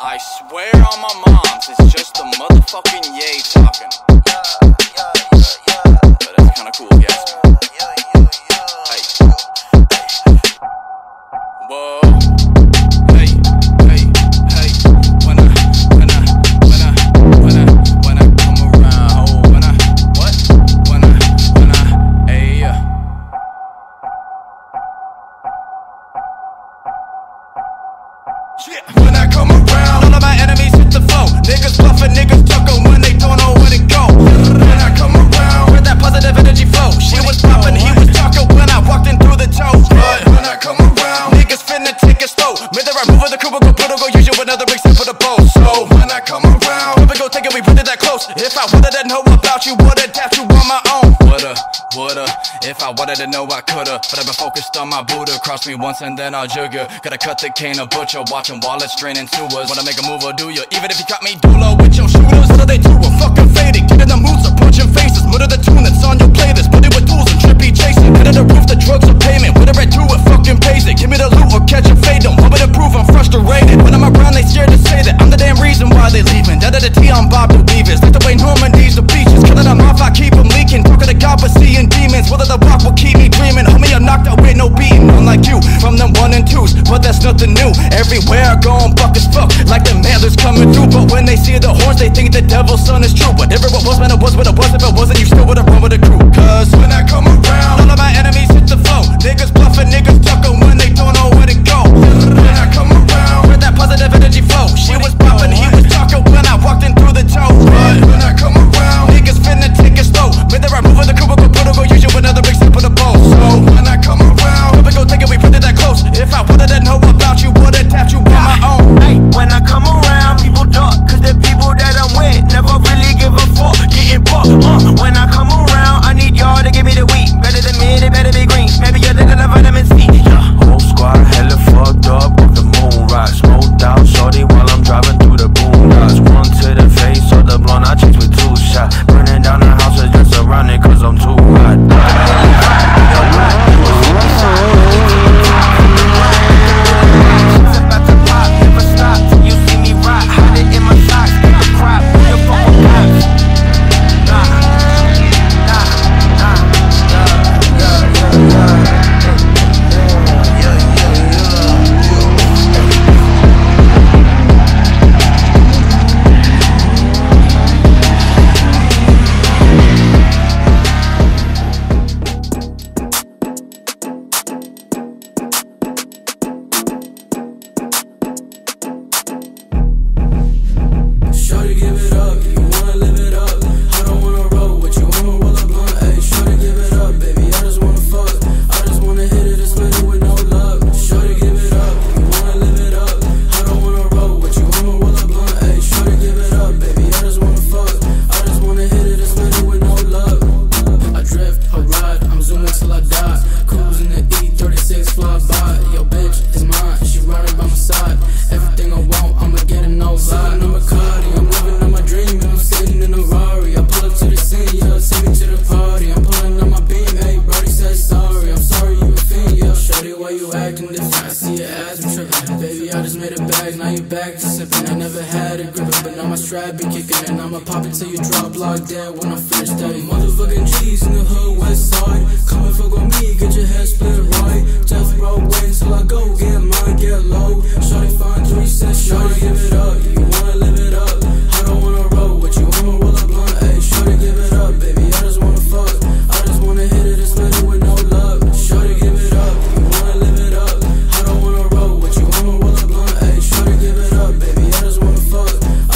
I swear on my mom's, it's just a motherfucking yay talking. But that's kinda cool, yes. Hey. Whoa. Hey, hey, hey. When I come around, oh, hey. When I come around, all of my enemies hit the flow. Niggas bluffing, niggas chuckle when they don't know where to go. When I come around, where that positive energy flow. She was popping, he was talking when I walked in through the toe. But when I come around, niggas finna take it slow. Made the right move with the crew, we'll go put go use you another big step for the bow. So when I come around, we go take it, we put it that close. If I would've didn't know about you, would've tapped you on my own. Woulda, if I wanted to know I coulda. But I've been focused on my Buddha. Cross me once and then I'll jug ya. Gotta cut the cane of butcher, watching wallets draining sewers. Wanna make a move or do ya? Even if you caught me dolo with your shooters, what are they do? We're fucking faded, get in the moods of punching faces. Mutter the tune that's on your playlist, put it with tools and trippy chasing. Head of the roof, the drugs are payment. Whatever I do, it fucking pays it. Give me the loot or catch a fade. Don't want me to prove I'm frustrated. When I'm around, they scared to say that I'm the damn reason why they leaving. Dead of the T, I'm Bob the Weavers. Like the way Normandy's the beaches. Killing them off, I keep them leaking. Talking to God, but seeing demons. Whether the rock will keep me dreaming. Homie, I'm knocked out with no beating. Unlike you, from them 1 and 2s, but that's nothing new. Everywhere I go, I'm buck as fuck, like the mantlers coming through. But when they see the horns, they think the devil's son is true. Whatever it was, man, it was what it was. If it wasn't, you still would've run with the crew. Cause when I come around, all of my enemies hit the flow. Niggas bluffing, niggas chuckle when they don't know where to go. When I come around, where that positive energy flow. She was popping, he was talking when I walked in through the toe. But when I come around, niggas finna take it slow. Made the right move with the crew, we'll go use you another big step for the bow. So when I come around, we go take it, we put it that close. If I would've didn't know about you, would've tapped you on my own. Hey, when I come around, people talk, cause the people that I'm with never really give a fuck, getting bucked. When I come around, I need y'all to give me the weed. Better than me, they better be green. Maybe you're the vitamin C. Whole squad hella fucked up off the moon rock. Smoked out shorty while I'm driving through the boondocks. One to the face or the blunt, I chase with 2 shots. Burning down the house just around it cause I'm too hot. Be kicking and I'ma pop it till you drop locked down when I'm finished that. Motherfucking G's in the hood, west side. Come and fuck on me, get your head split right. Death row, wait until I go, get mine, get low. Shorty find 3 cents, shorty give it up. You wanna live it up, I don't wanna roll with you, I'ma roll a blunt, ayy. Shorty give it up, baby, I just wanna fuck. I just wanna hit it and split it with no love. Shorty give it up, you wanna live it up, I don't wanna roll with you, I'ma roll a blunt, ayy. Shorty give it up, baby, I just wanna fuck.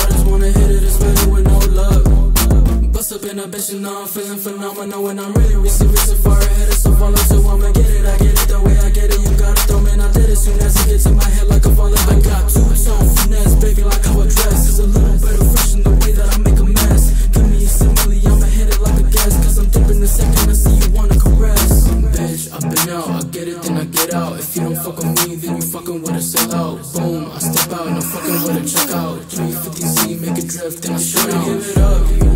Up in a bitch and now I'm feeling phenomenal. When I'm really receiving far ahead of so follow. So I'ma get it, I get it the way I get it. You gotta throw me, I did it soon as it gets in my head like a falling. I got 2-tone finesse, baby, like how I dress. It's a little bit of fresh in the way that I make a mess. Give me a simile, I'ma hit it like a gas. Cause I'm dipping the second I see you wanna caress. Bitch, I've been out, I get it, then I get out. If you don't fuck with me, then you fucking with a sellout. Boom, I step out and I'm fucking with a checkout. 350Z, make it drift, then I shoot out. Give it up.